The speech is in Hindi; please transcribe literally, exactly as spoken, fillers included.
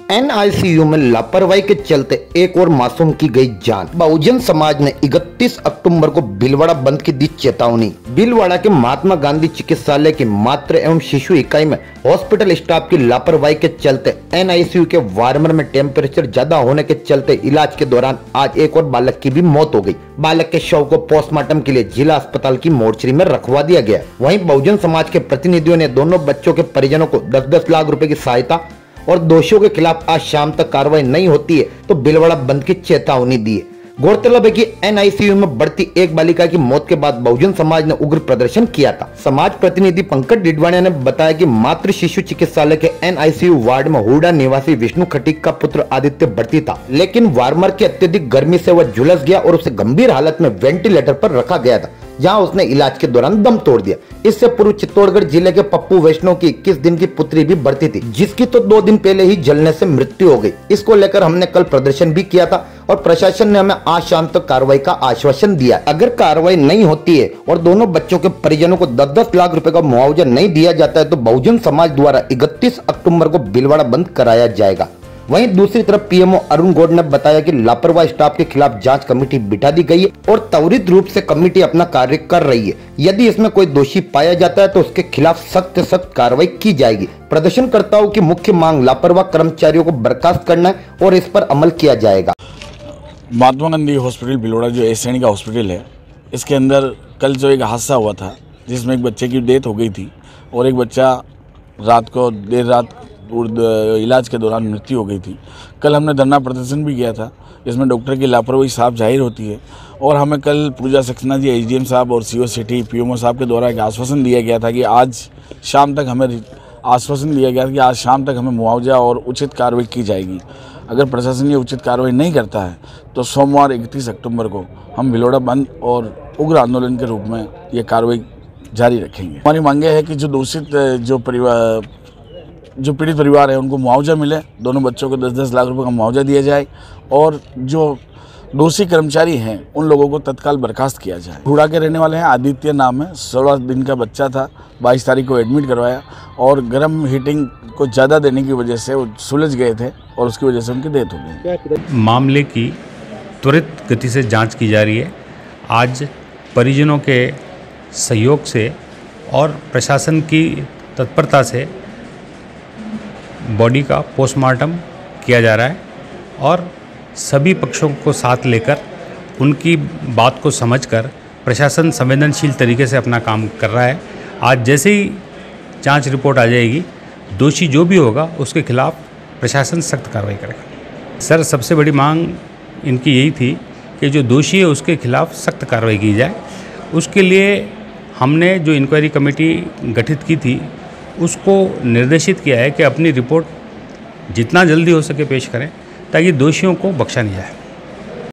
एन आई सी यू में लापरवाही के चलते एक और मासूम की गई जान। बहुजन समाज ने इकतीस अक्टूबर को भीलवाड़ा बंद की दी चेतावनी। भीलवाड़ा के महात्मा गांधी चिकित्सालय की मातृ एवं शिशु इकाई में हॉस्पिटल स्टाफ की लापरवाही के चलते एन आई सी यू के वार्मर में टेम्परेचर ज्यादा होने के चलते इलाज के दौरान आज एक और बालक की भी मौत हो गई। बालक के शव को पोस्टमार्टम के लिए जिला अस्पताल की मोर्चरी में रखवा दिया गया। वहीं बहुजन समाज के प्रतिनिधियों ने दोनों बच्चों के परिजनों को दस दस लाख रुपए की सहायता और दोषियों के खिलाफ आज शाम तक कार्रवाई नहीं होती है तो भीलवाड़ा बंद की चेतावनी दी है। गौरतलब है कि एन आई सी यू में बढ़ती एक बालिका की मौत के बाद बहुजन समाज ने उग्र प्रदर्शन किया था। समाज प्रतिनिधि पंकज डिडवाणिया ने बताया कि मातृ शिशु चिकित्सालय के N I C U ward में हुडा निवासी विष्णु खटीक का पुत्र आदित्य भर्ती था, लेकिन वार्मर की अत्यधिक गर्मी से वह झुलस गया और उसे गंभीर हालत में वेंटिलेटर पर रखा गया था, जहां उसने इलाज के दौरान दम तोड़ दिया। इससे पूर्व चित्तौड़गढ़ जिले के पप्पू वैष्णव की इक्कीस दिन की पुत्री भी भर्ती थी, जिसकी तो दो दिन पहले ही जलने से मृत्यु हो गई। इसको लेकर हमने कल प्रदर्शन भी किया था और प्रशासन ने हमें आज शाम तक कार्रवाई का आश्वासन दिया। अगर कार्रवाई नहीं होती है और दोनों बच्चों के परिजनों को दस दस लाख रुपए का मुआवजा नहीं दिया जाता है तो बहुजन समाज द्वारा इकतीस अक्टूबर को भीलवाड़ा बंद कराया जाएगा। वहीं दूसरी तरफ P M O Arun Gaur ने बताया कि लापरवाह स्टाफ के खिलाफ जांच कमेटी बिठा दी गई है और त्वरित रूप से कमेटी अपना कार्य कर रही है। यदि इसमें कोई दोषी पाया जाता है तो उसके खिलाफ सख्त से सख्त कार्रवाई की जाएगी। प्रदर्शनकर्ताओं की मुख्य मांग लापरवाह कर्मचारियों को बर्खास्त करना है और इस पर अमल किया जाएगा। महात्मा गांधी हॉस्पिटल भीलवाड़ा जो ए श्रेणी का हॉस्पिटल है, इसके अंदर कल जो एक हादसा हुआ था जिसमें एक बच्चे की डेथ हो गई थी और एक बच्चा रात को देर रात इलाज के दौरान मृत्यु हो गई थी। कल हमने धरना प्रदर्शन भी किया था, इसमें डॉक्टर की लापरवाही साफ जाहिर होती है और हमें कल Pooja Saxena ji, S D M साहब और C O city P M O साहब के द्वारा एक आश्वासन दिया गया था कि आज शाम तक हमें आश्वासन दिया गया था कि आज शाम तक हमें मुआवजा और उचित कार्रवाई की जाएगी। अगर प्रशासन ये उचित कार्रवाई नहीं करता है तो सोमवार इकतीस अक्टूबर को हम भीलवाड़ा बंद और उग्र आंदोलन के रूप में ये कार्रवाई जारी रखेंगे। हमारी मांगे है कि जो दूषित जो परिवार जो पीड़ित परिवार है उनको मुआवजा मिले, दोनों बच्चों को दस दस लाख रुपए का मुआवजा दिया जाए और जो दोषी कर्मचारी हैं उन लोगों को तत्काल बर्खास्त किया जाए। हुडा के रहने वाले हैं, आदित्य नाम है, सोलह दिन का बच्चा था, बाईस तारीख को एडमिट करवाया और गर्म हीटिंग को ज़्यादा देने की वजह से वो सुलझ गए थे और उसकी वजह से उनकी डेथ हो गई। मामले की त्वरित गति से जाँच की जा रही है। आज परिजनों के सहयोग से और प्रशासन की तत्परता से बॉडी का पोस्टमार्टम किया जा रहा है और सभी पक्षों को साथ लेकर उनकी बात को समझकर प्रशासन संवेदनशील तरीके से अपना काम कर रहा है। आज जैसे ही जांच रिपोर्ट आ जाएगी, दोषी जो भी होगा उसके खिलाफ प्रशासन सख्त कार्रवाई करेगा। सर, सबसे बड़ी मांग इनकी यही थी कि जो दोषी है उसके खिलाफ सख्त कार्रवाई की जाए। उसके लिए हमने जो इंक्वायरी कमेटी गठित की थी उसको निर्देशित किया है कि अपनी रिपोर्ट जितना जल्दी हो सके पेश करें ताकि दोषियों को बख्शा नहीं जाए।